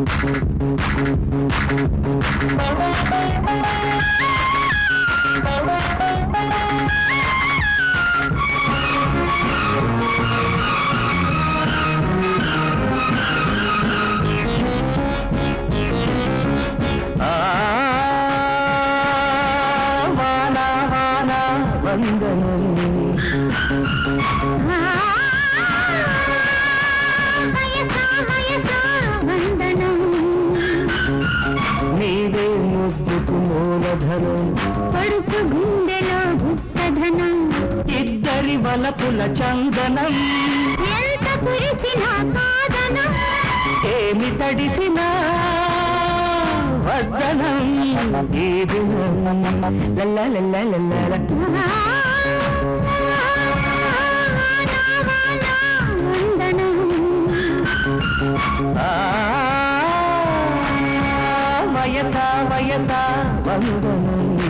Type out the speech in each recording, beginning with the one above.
నీవే ముద్దుకు మూలధనం పడుకు గుండెలో గుప్తధనం ఇద్దరి వలపుల చందనం ఎంత కురిసిన కాదనం ఏమి తడిసినా వద్దనం ఈ దినం లల్లలల్లలల్ల వయసా వయసా వందనం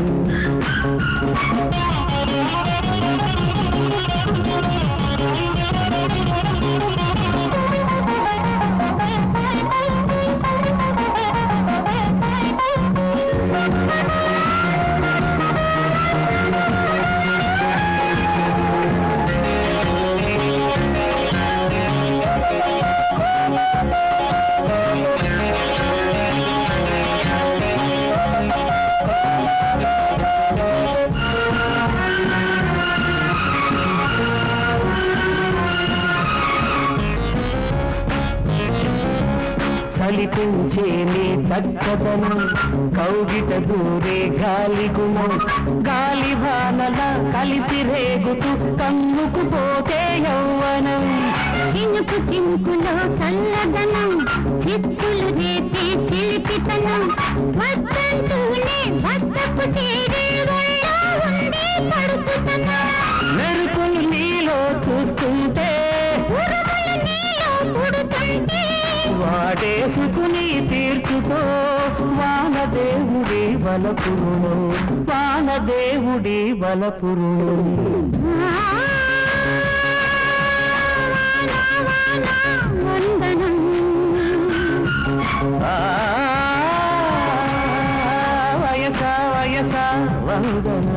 కలిపించే నీ చక్కదనం కౌగిట దూరే గాలి గుణం గాలి వానల కలిసి రేగుతూ కన్నుకు పోతే యౌవనం చినుకు చినుకులో చల్లదనం చిత్తులు రేపే చిలిపితనం వద్దంటూనే భక్తకు చేరే వల్ల ఉండే పడుతుతనం మెరుపులు నీలో చూస్తుంటే ఉరుములు నీలో పుడుతుంటే వాడేసుకుని తీర్చుకో వానదేవుడి వలపురును వానదేవుడి వలపురును వందనం వయసా వయసా వందనం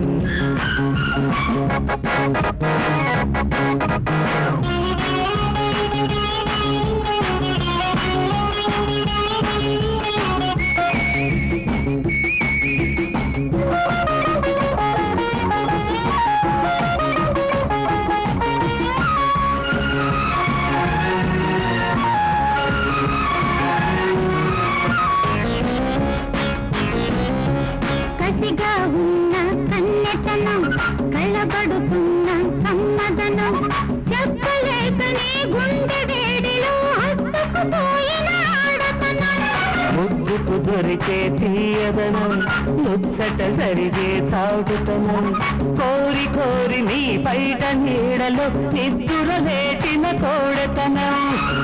కసిగా ఉన్న కన్నెతనం కళ్ళబడుతున్న సమ్మదనం చెప్పలేకనే గుండె వేడిలో హత్తుకుపోయిన ఆడతనం ముద్దుకు దొరికే తీయదనం ముచ్చట సరిగే సాగుతనం కోరి కోరి నీ బయట నీడలో నిద్దుర లేచిన కోడతనం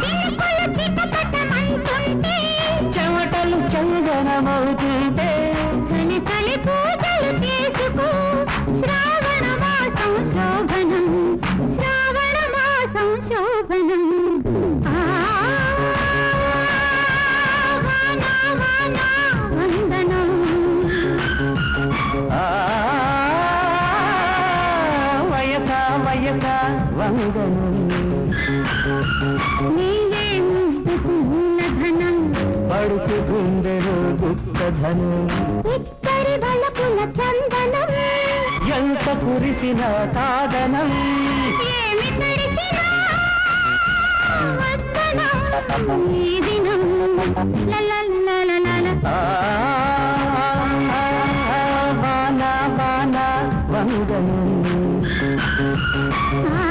చెమటలు చందనమవుతుంటే చలి చలి పూజలు చేసుకో శ్రావణ మాసం శోభనం శ్రావణ మాసం శోభనం వందనం వయసా వయసా వందనం నీవే ముద్దుకు మూలధనం పడుచు గుండెలో గుప్తధనం ఇద్దరి వలపుల చందనం ఎంత కురిసిన కాదనం ఏమి తడిసినా వద్దనం ఈ దినం లలలలలల వాన వాన వందనం